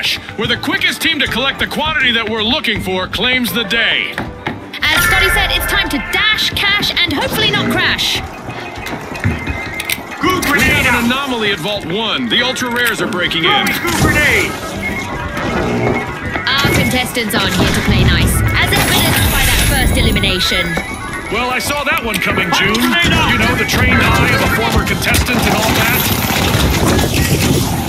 Dash, where the quickest team to collect the quantity that we're looking for claims the day. As Scotty said, it's time to dash, cash, and hopefully not crash. We have an anomaly at Vault 1. The ultra rares are breaking in. Our contestants aren't here to play nice, as evidenced by that first elimination. Well, I saw that one coming, June. You know, the trained eye of a former contestant and all that.